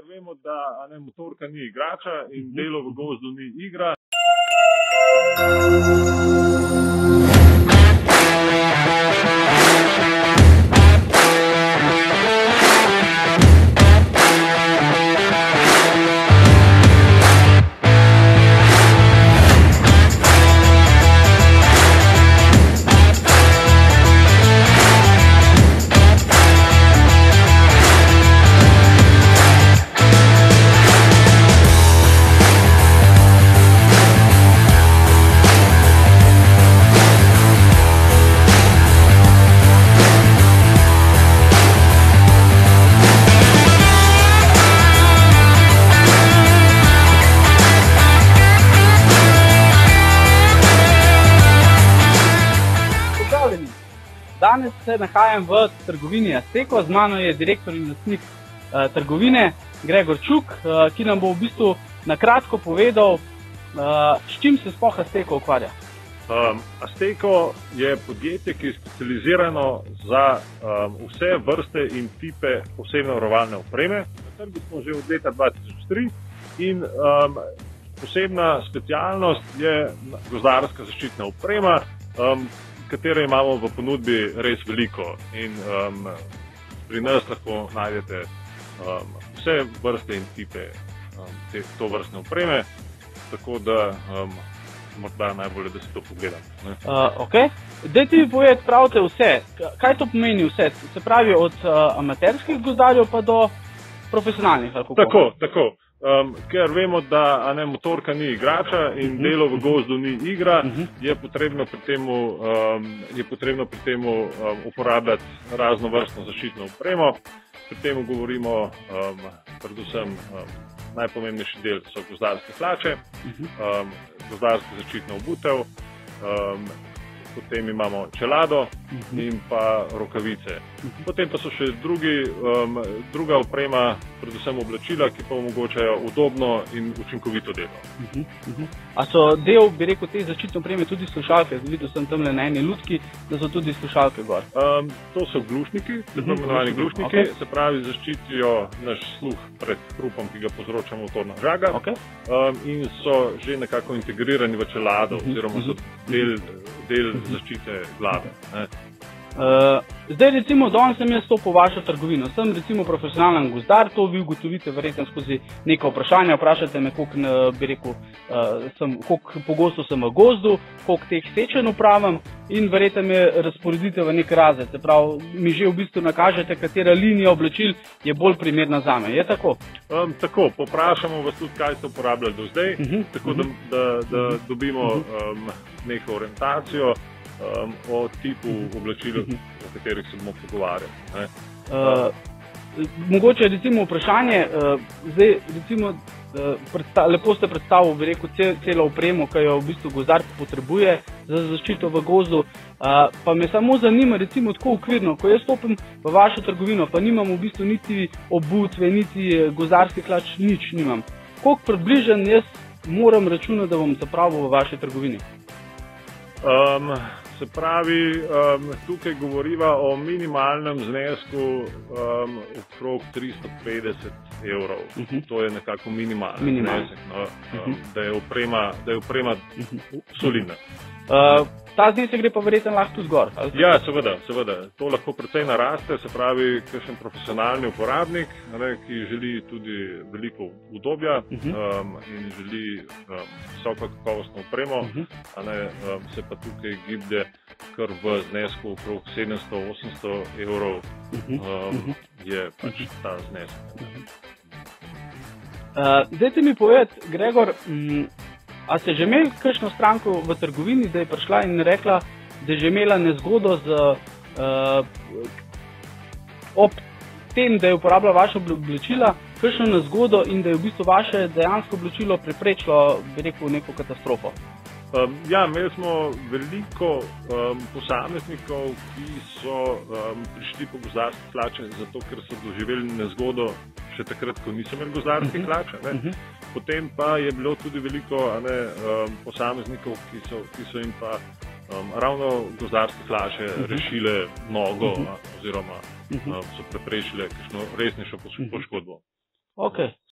vemo, da motorka ni igrača in delo v gozdu ni igra. Danes se nahajam v trgovini Asteko, z mano je direktor in lastnik trgovine Gregor Čuk, ki nam bo v bistvu na kratko povedal, s čim se sploh Asteko ukvarja. Asteko je podjetje, ki je specializirano za vse vrste in tipe osebne varovalne opreme. Na trgu smo že od leta 2003 in posebna specialnost je gozdarska zaščitna oprema, katere imamo v ponudbi res veliko in pri nas lahko najdete vse vrste in tipe to vrstne opreme, tako da morda najbolje, da si to pogledam. Ok. Dajte mi povedati, pravite vse. Kaj to pomeni vse? Se pravi od amaterskih gozdarjev pa do profesionalnih? Tako. Ker vemo, da motorka ni igrača in delo v gozdu ni igra, je potrebno pri temu uporabljati raznovrstno zaščitno opremo. Pri temu govorimo predvsem najpomembnejši del so gozdarske hlače, gozdarska zaščitna obutev, potem imamo čelado in pa rokavice. Potem pa so še druga oprema, predvsem oblačila, ki pa omogočajo udobno in učinkovito delo. A so del, bi rekel, te zaščitne opreme tudi slušalke? Videl sem tamle na eni lutki, da so tudi slušalke gor. To so glušniki, tako imenovani glušniki, se pravi zaščitijo naš sluh pred hrupom, ki ga povzroča motorna žaga, in so že nekako integrirani v čelado, oziroma so del zaščite glave. Zdaj recimo, danes sem jaz stopil v vašo trgovino, sem recimo profesionalen gozdar, to vi ugotovite verjetno skozi neko vprašanje, vprašate me, koliko pogosto sem v gozdu, koliko teh sečenj opravim in verjetno me razporedite v nek razred, se pravi, mi že v bistvu nakažete, katera linija oblačil je bolj primerna zame, je tako? Tako, poprašamo vas tudi, kaj ste uporabljali do zdaj, tako da dobimo neko orientacijo o tipu oblačil, o katerih se bomo pogovarjali. Mogoče recimo vprašanje, zdaj recimo lepo ste predstavili, bi rekel, celo opremo, ki jo v bistvu gozdar potrebuje za zaščito v gozdu, pa me samo zanima recimo tako okvirno, ko jaz stopim v vašo trgovino, pa nimam v bistvu niti obutve, niti gozdarskih hlač, nič nimam. Koliko približen jaz moram računati, da bom zapravil v vaši trgovini? Se pravi, tukaj govoriva o minimalnem znesku okrog 350 evrov. To je nekako minimalni znesek, da je oprema solidna. Ta znesek gre pa verjetno lahko tudi zgor? Ja, seveda. To lahko precej naraste, se pravi, kakšen profesionalni uporabnik, ki želi tudi veliko udobja in želi visoko kakovostno opremo, se pa tukaj giblje kar v znesku okrog 700-800 evrov je pač ta znesek. Dajte mi povedati, Gregor, a ste že imeli kakšno stranko v trgovini, da je prišla in rekla, da je že imela nezgodo ob tem, da je uporabljala vaše oblačila, kakšno nezgodo in da je v bistvu vaše dejansko oblačilo preprečilo, bi rekel, neko katastrofo? Ja, imeli smo veliko posameznikov, ki so prišli po gozdarske hlače, zato ker so doživeli nezgodo še takrat, ko niso imeli gozdarske hlače. Potem pa je bilo tudi veliko posameznikov, ki so jim pa ravno gozdarske hlače rešile nogo oziroma so preprečile kakšno resnejšo poškodbo. Ok,